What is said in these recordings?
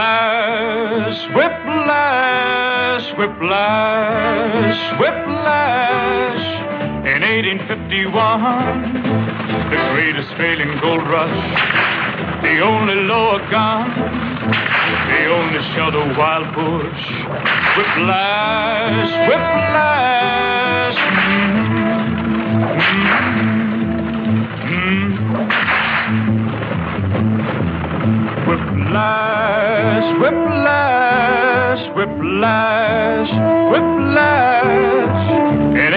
Whiplash, whiplash, whiplash, whiplash. In 1851, the great Australian gold rush, the only lower gun, the only shelter wild bush. Whiplash, whiplash. Whiplash, whiplash, whiplash, whiplash. In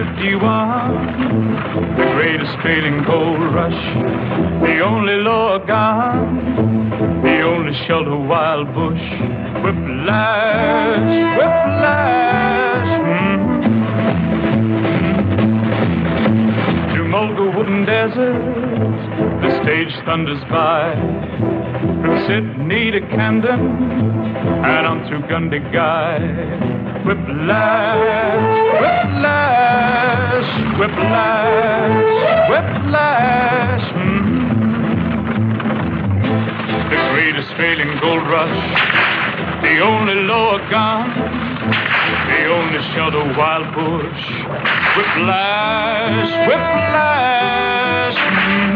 1851, the great Australian gold rush, the only lower gun, the only shelter wild bush. Whiplash, whiplash. Through Mulga wooden deserts, the stage thunders by. From Sydney to Camden, and on through Gundagai. Whiplash, whiplash, whiplash, whiplash. The great Australian gold rush, the only lower gun, the only shelter wild bush. Whiplash, whiplash.